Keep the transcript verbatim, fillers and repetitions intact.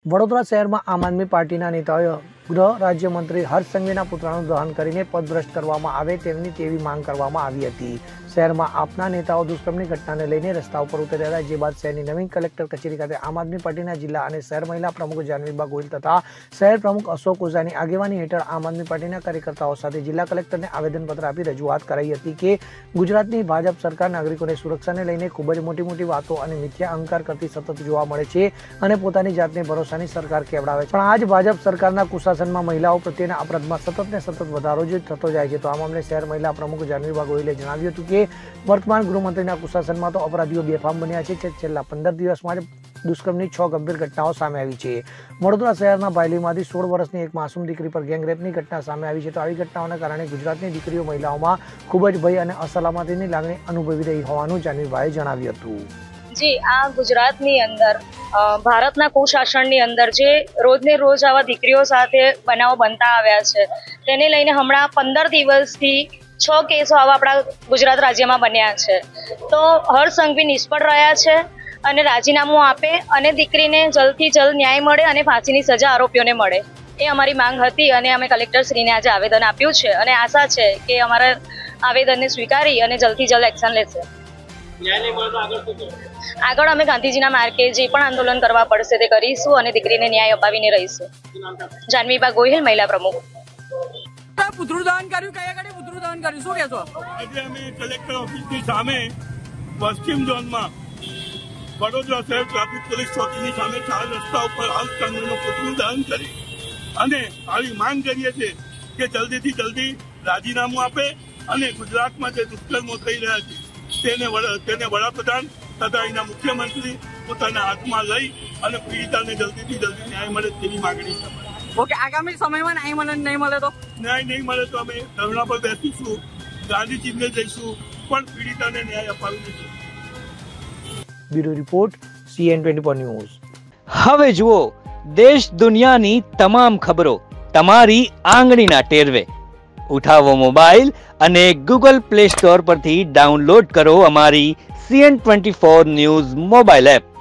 વડોદરા શહેરમાં આમ આદમી પાર્ટીના નેતાઓએ ગૃહ રાજ્યમંત્રી હર્ષ સંઘવીના પુતળાનું દહન કરીને પદભ્રષ્ટ કરવામાં આવે તેમની તેવી માંગ કરવામાં આવી હતી। શહેરમાં આપના નેતાઓ દુષ્કર્મની ઘટનાને લઈને રસ્તા ઉપર ઉતર્યા હતા, જે બાદ શહેરની નવીન કલેક્ટર કચેરી ખાતે આમ આદમી પાર્ટીના જિલ્લા અને શહેર મહિલા પ્રમુખ જાનવીબા ગોહિલ તથા શહેર પ્રમુખ અશોક ઓઝાની આગેવાની હેઠળ આમ આદમી પાર્ટીના કાર્યકર્તાઓ સાથે જિલ્લા કલેક્ટરને આવેદનપત્ર આપી રજૂઆત કરાઈ હતી કે ગુજરાતની ભાજપ સરકાર નાગરિકોને સુરક્ષાને લઈને ખૂબ જ મોટી મોટી વાતો અને મિથ્યા અહંકાર કરતી સતત જોવા મળે છે અને પોતાની જાતને ભરોસાની સરકાર કહેવડાવે છે, પણ આજ ભાજપ સરકારના કુશાસનમાં મહિલાઓ પ્રત્યેના અપરાધમાં સતત ને સતત વધારો જ થતો જાય છે। તો આ મામલે શહેર મહિલા પ્રમુખ જાનવીબા ગોહિલે જણાવ્યું હતું કે વર્તમાન ગૃહમંત્રીના કુશાસનમાં તો અપરાધીઓ બેફામ બન્યા છે। છેલ્લા પંદર દિવસમાં જ દુષ્કર્મની છ ગંભીર ઘટનાઓ સામે આવી છે। વડોદરા શહેરના ભાયલીમાંથી સોળ વર્ષની એક માસૂમ દીકરી પર ગેંગરેપની ઘટના સામે આવી છે। તો આવી ઘટનાઓના કારણે ગુજરાતની દીકરીઓ મહિલાઓમાં ખૂબ જ ભય અને અસલામતીની લાગણી અનુભવી રહી હોવાનું જાનવીબાએ જણાવ્યું હતું। જી, આ ગુજરાતની અંદર ભારતના કુશાસનની અંદર જે રોજને રોજ આવા દીકરીઓ સાથે બનાવો બનતા આવ્યા છે, તેને લઈને હમણાં પંદર દિવસથી છ કેસો આવા આપણા ગુજરાત રાજ્યમાં બન્યા છે। તો હર્ષ સંઘવી નિષ્ફળ રહ્યા છે અને રાજીનામું આપે અને દીકરીને જલ્દથી જલ્દ ન્યાય મળે અને ફાંસીની સજા આરોપીઓને મળે, એ અમારી માંગ હતી અને અમે કલેક્ટરશ્રીને આજે આવેદન આપ્યું છે અને આશા છે કે અમારા આવેદનને સ્વીકારી અને જલ્દથી જલ્દ એક્શન લેશે। આગળ અમે ગાંધીજીના માર્ગે જે પણ આંદોલન કરવા પડશે તે કરીશું અને દીકરીને ન્યાય અપાવીને રહીશું। જાનવીબા ગોહિલ, મહિલા પ્રમુખ। પુત્રદાન કર્યું, કયા કડે પુત્રદાન કર્યું, શું કહેશો? આજે અમે કલેક્ટર ઓફિસની સામે પશ્ચિમ ઝોનમાં વડોદરા શહેર ટ્રાફિક પોલીસ ચોકીની સામે ચાર રસ્તા ઉપર હર્ષ સંઘવીનું પુતળું દહન કરી અને આવી માંગ કરીએ છીએ કે જલ્દીથી જલ્દી રાજીનામું આપે અને ગુજરાતમાં જે દુષ્કર્મો થઈ રહ્યા છે તેને તેને વડાપ્રધાન તથા એના મુખ્યમંત્રી પોતાના હાથમાં લઈ અને પીડિતાને જલ્દીથી જલ્દી ન્યાય મળે તેની માગણી છે। ઓકે, આગામી સમયમાં ન્યાય મળે નહીં મળે તો ન્યાય નહીં મળે તો અમે ધરણા પર બેસીશું, ગાંધીજીને જઈશું, પણ પીડિતાને ન્યાય અપાવી દઈશું। Bureau report, CN twenty four news. હવે જુઓ દેશ દુનિયાની તમામ ખબરો તમારી આંગળીના ટેરવે। ઉઠાવો મોબાઈલ અને ગૂગલ પ્લે સ્ટોર પરથી ડાઉનલોડ કરો અમારી CN twenty four news mobile app.